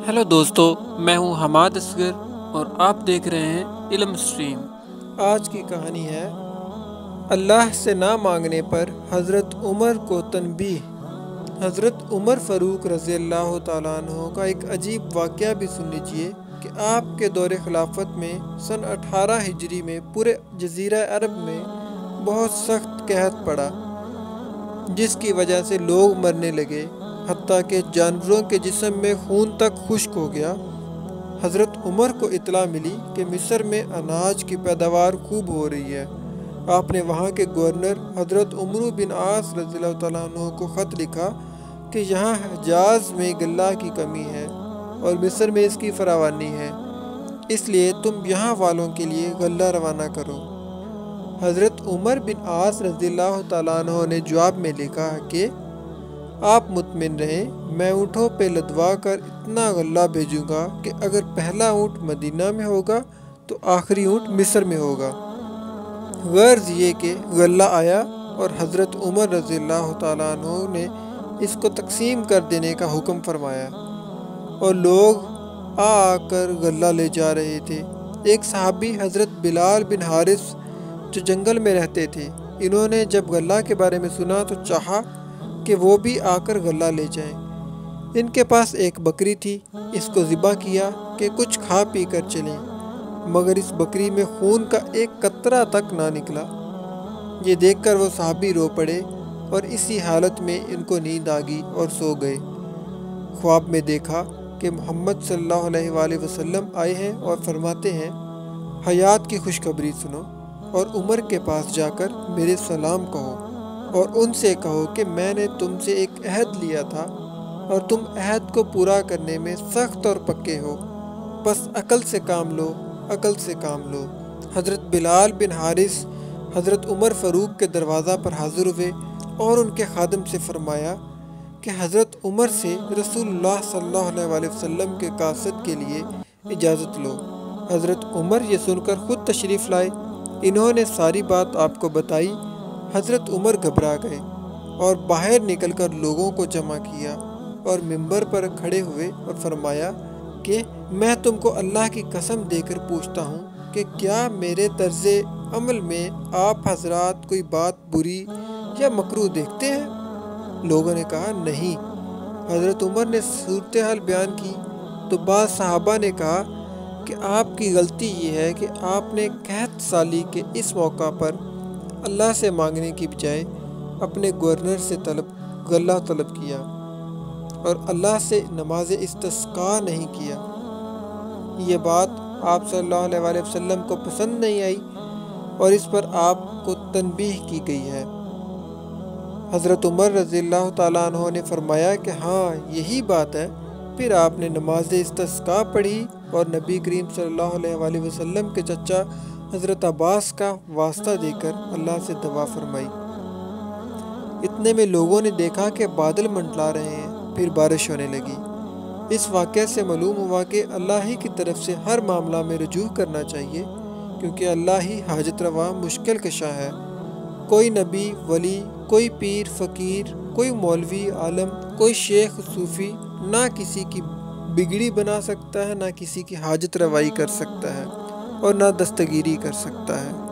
Hello दोस्तों, मैं हूं हमाद असगर और आप देख रहे हैं इल्म स्ट्रीम। आज की कहानी है अल्लाह से ना मांगने पर हज़रत उमर को तनबीह। हज़रत उमर फ़ारूक रज़ी अल्लाह तआला अन्हो का एक अजीब वाक़या भी सुन लीजिए कि आपके दौर खिलाफत में सन 18 हिजरी में पूरे जज़ीरा अरब में बहुत सख्त कहत पड़ा, जिसकी वजह से लोग मरने लगे, हत्ता कि जानवरों के जिस्म में खून तक खुश्क हो गया। हज़रत उमर को इत्तला मिली कि मिस्र में अनाज की पैदावार खूब हो रही है। आपने वहाँ के गवर्नर हज़रत उमर बिन आस रज़ियल्लाहु तआला अन्हु को ख़त लिखा कि यहाँ हिजाज़ में गल्ला की कमी है और मिस्र में इसकी फरावानी है, इसलिए तुम यहाँ वालों के लिए गल्ला रवाना करो। हज़रत उमर बिन आस रज़ियल्लाहु तआला अन्हु ने जवाब में लिखा कि आप मुतमिन रहें, मैं ऊँटों पे लदवा कर इतना गल्ला भेजूँगा कि अगर पहला ऊँट मदीना में होगा तो आखिरी ऊँट मिस्र में होगा। गर्ज़ ये कि गल्ला आया और हज़रत उमर रज़ियल्लाहु तआला अन्हु ने इसको तकसीम कर देने का हुक्म फरमाया और लोग आकर गल्ला ले जा रहे थे। एक सहाबी हज़रत बिलाल बिन हारिस जो जंगल में रहते थे, इन्होंने जब गल्ला के बारे में सुना तो चाहा कि वो भी आकर गल्ला ले जाएं। इनके पास एक बकरी थी, इसको ज़िबा किया कि कुछ खा पी कर चलें, मगर इस बकरी में खून का एक कतरा तक ना निकला। ये देखकर वो सहाबी रो पड़े और इसी हालत में इनको नींद आ गई और सो गए। ख्वाब में देखा कि मोहम्मद सल्लल्लाहु अलैहि वसल्लम आए हैं और फरमाते हैं, हयात की खुशखबरी सुनो और उमर के पास जाकर मेरे सलाम कहो और उनसे कहो कि मैंने तुमसे एक अहद लिया था और तुम अहद को पूरा करने में सख्त और पक्के हो, बस अकल से काम लो, अकल से काम लो। हज़रत बिलाल बिन हारिस हज़रत उमर फ़ारूक के दरवाज़ा पर हाज़िर हुए और उनके खादम से फरमाया कि हज़रत उमर से रसूलुल्लाह सल्लल्लाहु अलैहि वसल्लम के कासद के लिए इजाज़त लो। हज़रत उमर ये सुनकर ख़ुद तशरीफ़ लाए। इन्होंने सारी बात आपको बताई। हज़रत उमर घबरा गए और बाहर निकलकर लोगों को जमा किया और मिंबर पर खड़े हुए और फरमाया कि मैं तुमको अल्लाह की कसम देकर पूछता हूँ कि क्या मेरे तर्ज़े अमल में आप हजरात कोई बात बुरी या मकरूह देखते हैं? लोगों ने कहा नहीं। हज़रत उमर ने सूरत हाल बयान की तो बाद सहाबा ने कहा कि आपकी गलती ये है कि आपने कहत साली के इस मौका पर अल्लाह से मांगने की बजाय अपने गवर्नर से गल्ला तलब किया और अल्लाह से नमाज इस्तिस्का नहीं किया। ये बात आप सल्लल्लाहु अलैहि वसल्लम को पसंद नहीं आई और इस पर आपको तनबीह की गई है। हज़रत उमर रज़ियल्लाहु तआला अन्हु ने फरमाया कि हाँ, यही बात है। फिर आपने नमाज इस्तिस्का पढ़ी और नबी करीम सल्लल्लाहु अलैहि वसल्लम के चचा हज़रत अब्बास का वास्ता देकर अल्लाह से दुआ फरमाई। इतने में लोगों ने देखा कि बादल मंडला रहे हैं, फिर बारिश होने लगी। इस वाक़े से मालूम हुआ कि अल्लाह ही की तरफ से हर मामला में रुजू करना चाहिए, क्योंकि अल्लाह ही हाजत रवा मुश्किल कशा है। कोई नबी वली, कोई पीर फ़कीर, कोई मौलवी आलम, कोई शेख सूफ़ी ना किसी की बिगड़ी बना सकता है, ना किसी की हाजत रवाई कर सकता है और ना दस्तगीरी कर सकता है।